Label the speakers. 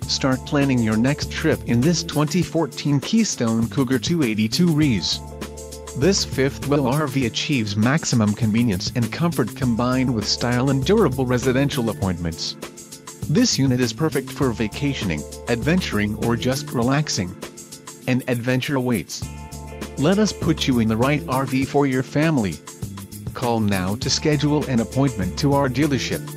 Speaker 1: Start planning your next trip in this 2014 Keystone Cougar 282 RES. This fifth-wheel RV achieves maximum convenience and comfort combined with style and durable residential appointments. This unit is perfect for vacationing, adventuring or just relaxing. An adventure awaits. Let us put you in the right RV for your family. Call now to schedule an appointment to our dealership.